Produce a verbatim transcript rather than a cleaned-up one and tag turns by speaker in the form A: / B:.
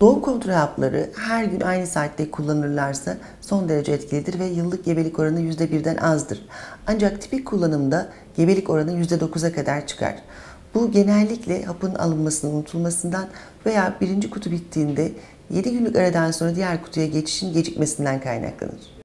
A: Doğum kontrol hapları her gün aynı saatte kullanılırlarsa son derece etkilidir ve yıllık gebelik oranı yüzde birden azdır. Ancak tipik kullanımda gebelik oranı yüzde dokuza kadar çıkar. Bu genellikle hapın alınmasının unutulmasından veya birinci kutu bittiğinde yedi günlük aradan sonra diğer kutuya geçişin gecikmesinden kaynaklanır.